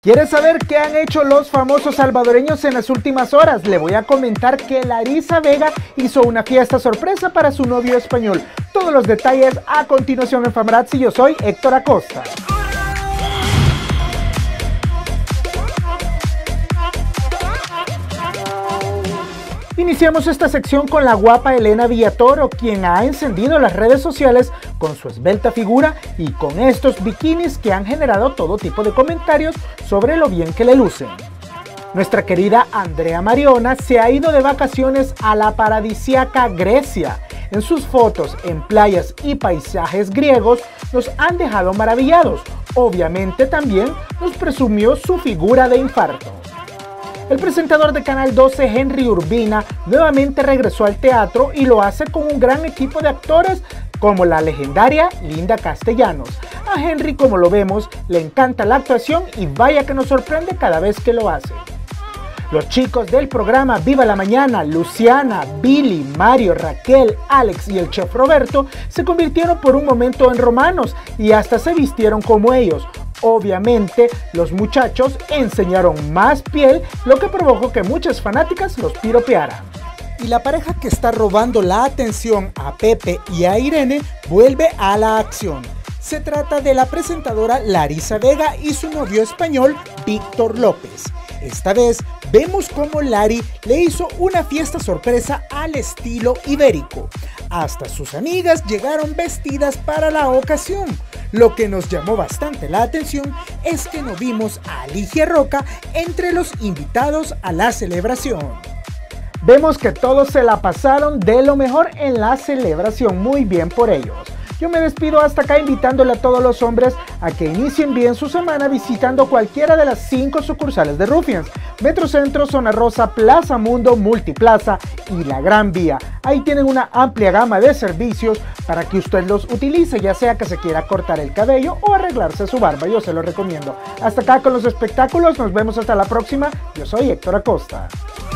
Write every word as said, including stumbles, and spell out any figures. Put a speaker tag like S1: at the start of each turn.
S1: ¿Quieres saber qué han hecho los famosos salvadoreños en las últimas horas? Le voy a comentar que Larisa Vega hizo una fiesta sorpresa para su novio español. Todos los detalles a continuación en Famarazzi. Yo soy Héctor Acosta. Iniciamos esta sección con la guapa Elena Villatoro, quien ha encendido las redes sociales con su esbelta figura y con estos bikinis que han generado todo tipo de comentarios sobre lo bien que le lucen. Nuestra querida Andrea Mariona se ha ido de vacaciones a la paradisíaca Grecia. En sus fotos en playas y paisajes griegos nos han dejado maravillados. Obviamente también nos presumió su figura de infarto. El presentador de Canal doce, Henry Urbina, nuevamente regresó al teatro y lo hace con un gran equipo de actores como la legendaria Linda Castellanos. A Henry, como lo vemos, le encanta la actuación y vaya que nos sorprende cada vez que lo hace. Los chicos del programa Viva la Mañana, Luciana, Billy, Mario, Raquel, Alex y el chef Roberto se convirtieron por un momento en romanos y hasta se vistieron como ellos. Obviamente, los muchachos enseñaron más piel, lo que provocó que muchas fanáticas los piropearan. Y la pareja que está robando la atención a Pepe y a Irene vuelve a la acción. Se trata de la presentadora Larisa Vega y su novio español Víctor López. Esta vez vemos cómo Lari le hizo una fiesta sorpresa al estilo ibérico. Hasta sus amigas llegaron vestidas para la ocasión. Lo que nos llamó bastante la atención es que no vimos a Ligia Roca entre los invitados a la celebración. Vemos que todos se la pasaron de lo mejor en la celebración, muy bien por ellos. Yo me despido hasta acá invitándole a todos los hombres a que inicien bien su semana visitando cualquiera de las cinco sucursales de Ruffians: Metrocentro, Zona Rosa, Plaza Mundo, Multiplaza y La Gran Vía. Ahí tienen una amplia gama de servicios para que usted los utilice, ya sea que se quiera cortar el cabello o arreglarse su barba. Yo se lo recomiendo. Hasta acá con los espectáculos, nos vemos hasta la próxima. Yo soy Héctor Acosta.